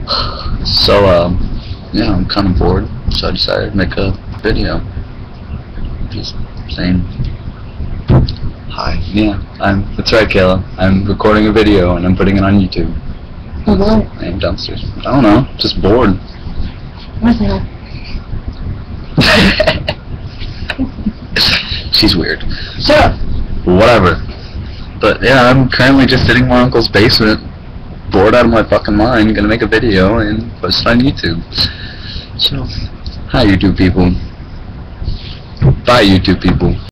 So, yeah, I'm kind of bored, so I decided to make a video. Just saying hi. Yeah, that's right, Kayla. I'm recording a video and I'm putting it on YouTube. Hello. I am downstairs. I don't know, just bored. Where's the hell? She's weird. Shut up. Whatever. But yeah, I'm currently just sitting in my uncle's basement, bored out of my fucking mind, gonna make a video and post it on YouTube. So, hi YouTube people. Bye YouTube people.